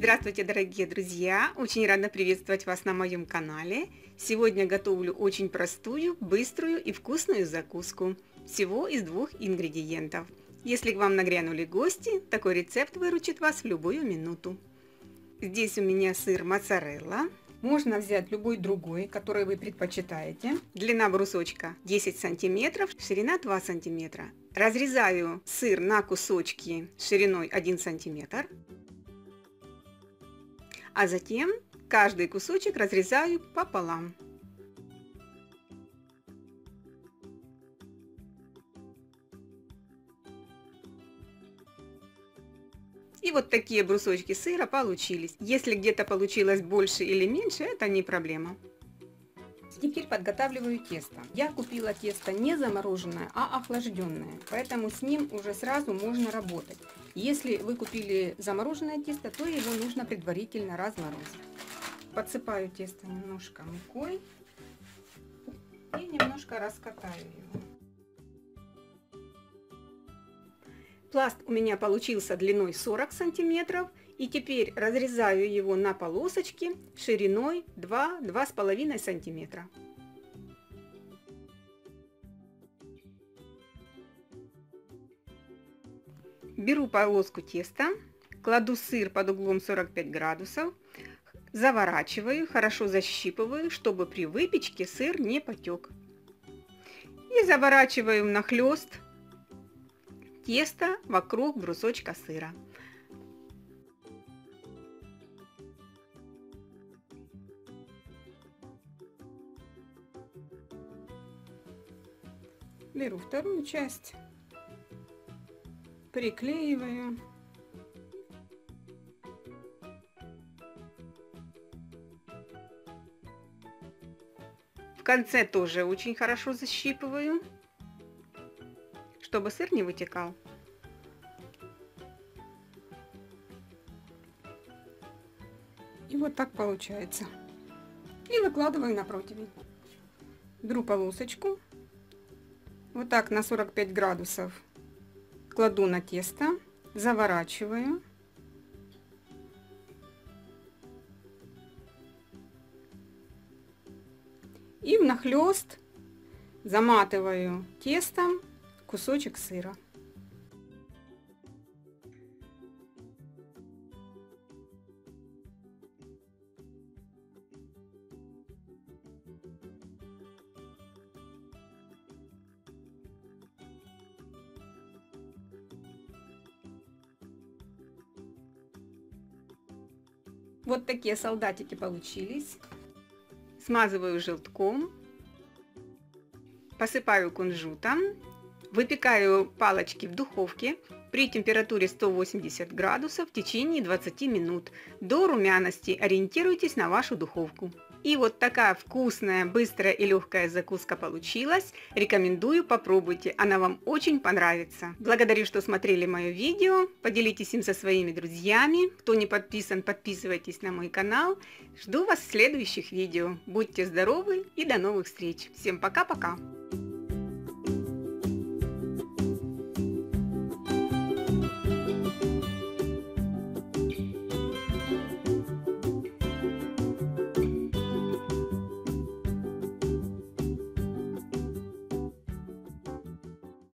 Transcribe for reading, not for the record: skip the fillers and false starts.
Здравствуйте, дорогие друзья! Очень рада приветствовать вас на моем канале. Сегодня готовлю очень простую, быструю и вкусную закуску. Всего из 2 ингредиентов. Если к вам нагрянули гости, такой рецепт выручит вас в любую минуту. Здесь у меня сыр моцарелла. Можно взять любой другой, который вы предпочитаете. Длина брусочка 10 сантиметров, ширина 2 сантиметра. Разрезаю сыр на кусочки шириной 1 сантиметр. А затем каждый кусочек разрезаю пополам. И вот такие брусочки сыра получились. Если где-то получилось больше или меньше, это не проблема. Теперь подготавливаю тесто. Я купила тесто не замороженное, а охлажденное, поэтому с ним уже сразу можно работать. Если вы купили замороженное тесто, то его нужно предварительно разморозить. Подсыпаю тесто немножко мукой и немножко раскатаю его. Пласт у меня получился длиной 40 сантиметров. И теперь разрезаю его на полосочки шириной 2-2,5 сантиметра. Беру полоску теста, кладу сыр под углом 45 градусов, заворачиваю, хорошо защипываю, чтобы при выпечке сыр не потек. И заворачиваю внахлёст тесто вокруг брусочка сыра. Беру вторую часть, приклеиваю. В конце тоже очень хорошо защипываю, чтобы сыр не вытекал. И вот так получается. И выкладываю на противень. Беру полосочку. Вот так на 45 градусов кладу на тесто, заворачиваю. И внахлёст заматываю тестом кусочек сыра. Вот такие солдатики получились. Смазываю желтком, посыпаю кунжутом, выпекаю палочки в духовке при температуре 180 градусов в течение 20 минут. До румяности ориентируйтесь на вашу духовку. И вот такая вкусная, быстрая и легкая закуска получилась. Рекомендую, попробуйте, она вам очень понравится. Благодарю, что смотрели мое видео. Поделитесь им со своими друзьями. Кто не подписан, подписывайтесь на мой канал. Жду вас в следующих видео. Будьте здоровы и до новых встреч. Всем пока-пока.